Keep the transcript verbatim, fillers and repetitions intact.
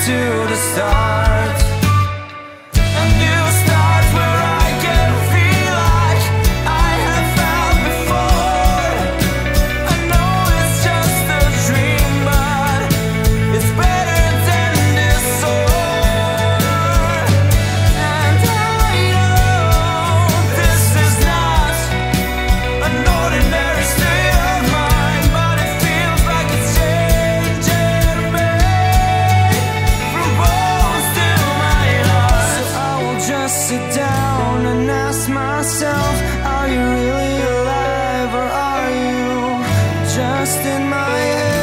to the start. A new start where I can feel like I have felt before. I know it's just a dream, but it's better than this sword. And I know this is not an ordinary state of mind, but it feels like it's changing me from bones to my heart. So I will just sit down and ask myself, are you really alive, or are you just in my head?